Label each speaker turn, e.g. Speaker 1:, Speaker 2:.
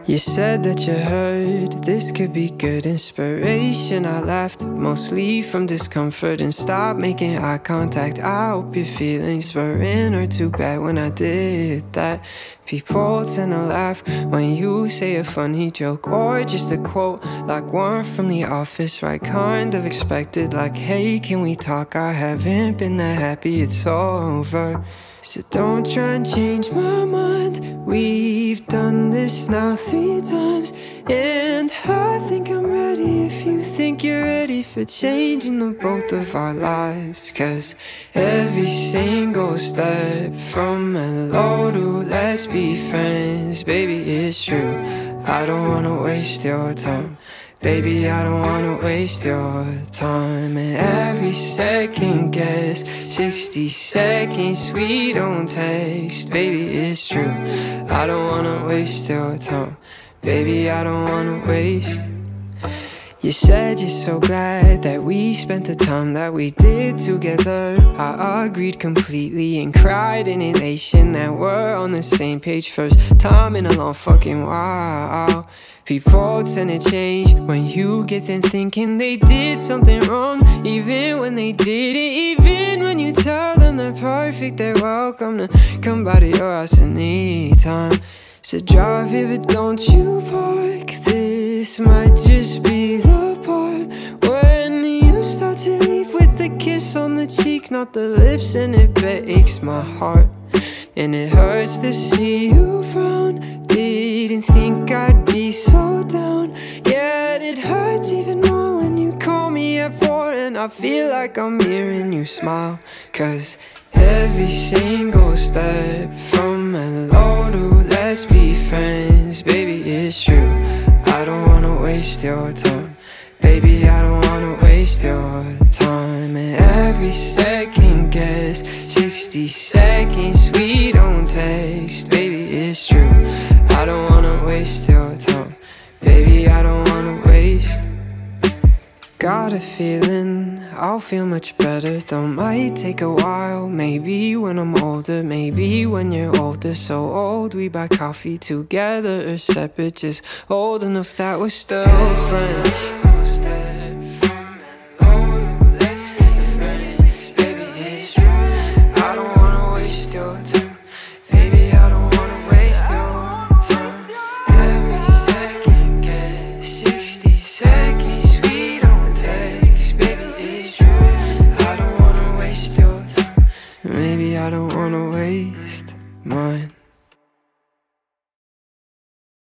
Speaker 1: You said that you heard this could be good inspiration. I laughed mostly from discomfort and stopped making eye contact. I hope your feelings weren't hurt too bad when I did that. People tend to laugh when you say a funny joke or just a quote like one from The Office, right? Kind of expected, like, hey, can we talk? I haven't been that happy, it's over. So don't try and change my mind. We've done this now 3 times, and I think I'm ready if you think you're ready for changing the both of our lives. Cause every single step from hello to let's be friends, baby, it's true. I don't wanna waste your time. Baby, I don't wanna waste your time. And every second guess, 60 seconds we don't text. Baby, it's true, I don't wanna waste your time. Baby, I don't wanna waste. You said you're so glad that we spent the time that we did together. I agreed completely and cried in elation that we're on the same page. First time in a long fucking while. People tend to change when you get them thinking they did something wrong, even when they didn't. Even when you tell them they're perfect, they're welcome to come by to your house anytime. So drive here, but don't you park. This might just be the part when you start to leave with a kiss on the cheek, not the lips, and it breaks my heart. And it hurts to see you frown. Didn't think I'd be so down. Yet it hurts even more when you call me at 4 and I feel like I'm hearing you smile. Cause every single step from hello to let's be friends, baby, it's true. I don't wanna waste your time. Baby, I don't wanna waste your time. And every second guess, 60 seconds we don't text. Baby, it's true, I don't wanna waste your time. Baby, I don't wanna waste. Got a feeling I'll feel much better, though might take a while. Maybe when I'm older, maybe when you're older. So old we buy coffee together or separate, just old enough that we're still friends. Maybe I don't wanna waste mine.